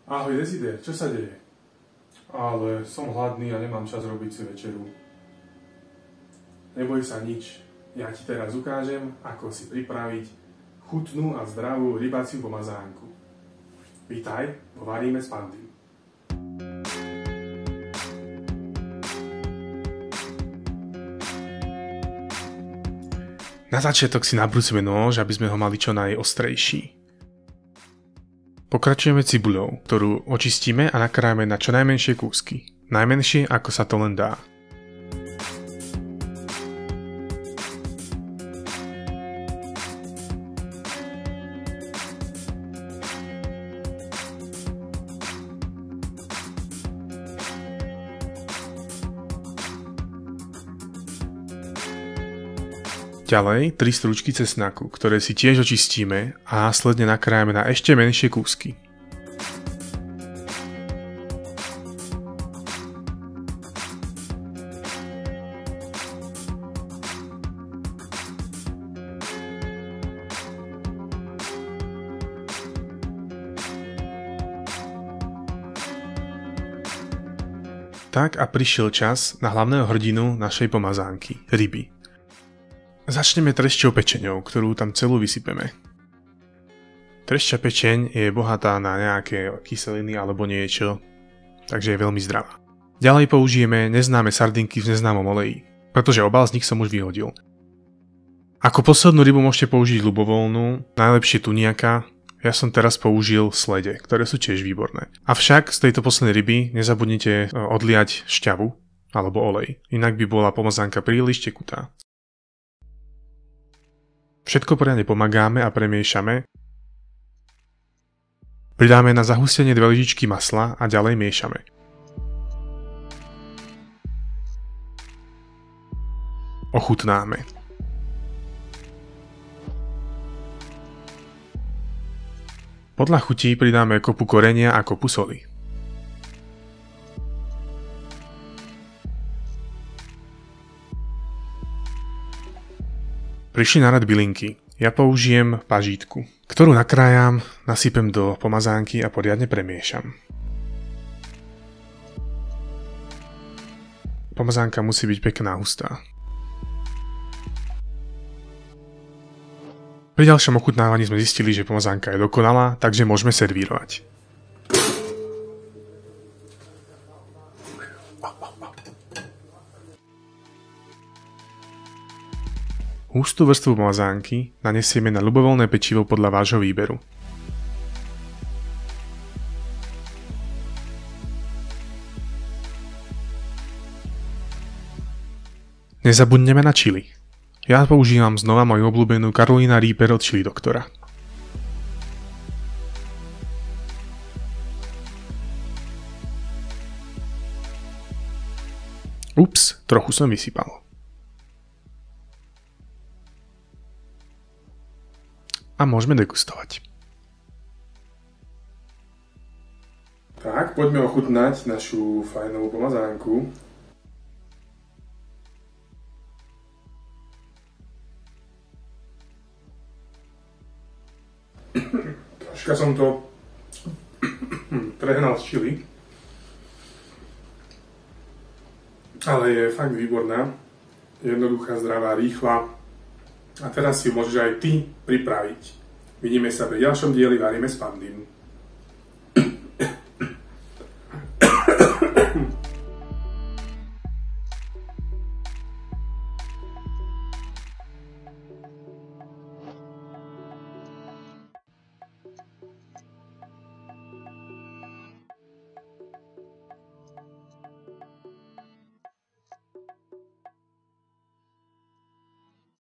Ahoj Desider, čo sa deje? Ale som hladný a nemám čas robiť si večeru. Neboj sa nič, ja ti teraz ukážem, ako si pripraviť chutnú a zdravú rybaciu pomazánku. Vítaj vo Varíme s Pandim. Na začiatok si nabrúsime nôž, aby sme ho mali čo najostrejší. Pokračujeme cibuľou, ktorú očistíme a nakrájame na čo najmenšie kúsky. Najmenšie, ako sa to len dá. Ďalej 3 stručky cesnaku, ktoré si tiež očistíme a následne nakrájame na ešte menšie kúsky. Tak a prišiel čas na hlavného hrdinu našej pomazánky, ryby. Začneme trešťou pečeňou, ktorú tam celú vysypeme. Trešťa pečeň je bohatá na nejaké kyseliny alebo niečo, takže je veľmi zdravá. Ďalej použijeme neznáme sardinky v neznámom oleji, pretože obal z nich som už vyhodil. Ako poslednú rybu môžete použiť ľubovoľnú, najlepšie tuniaka, ja som teraz použil slede, ktoré sú tiež výborné. Avšak z tejto poslednej ryby nezabudnite odliať šťavu alebo olej, inak by bola pomazánka príliš tekutá. Všetko poriadne pomagáme a premiešame. Pridáme na zahustenie 2 lyžičky masla a ďalej miešame. Ochutnáme. Podľa chutí pridáme kopu korenia a kopu soli. Prišli na rad bylinky. Ja použijem pažítku, ktorú nakrájam, nasypem do pomazánky a poriadne premiešam. Pomazánka musí byť pekná hustá. Pri ďalšom ochutnávaní sme zistili, že pomazánka je dokonalá, takže môžeme servírovať. Hustú vrstvu pomazánky nanesieme na ľubovoľné pečivo podľa vášho výberu. Nezabudneme na čili. Ja používam znova moju obľúbenú Carolina Reaper od Chili Doktora. Ups, trochu som vysypal. A môžeme degustovať. Tak, poďme ochutnať našu fajnovú pomazánku. Troška som to prehnal z čili, ale je fakt výborná, jednoduchá, zdravá, rýchla. A teraz si môžeš aj ty pripraviť. Vidíme sa pri ďalšom dieli Varíme s Pandim.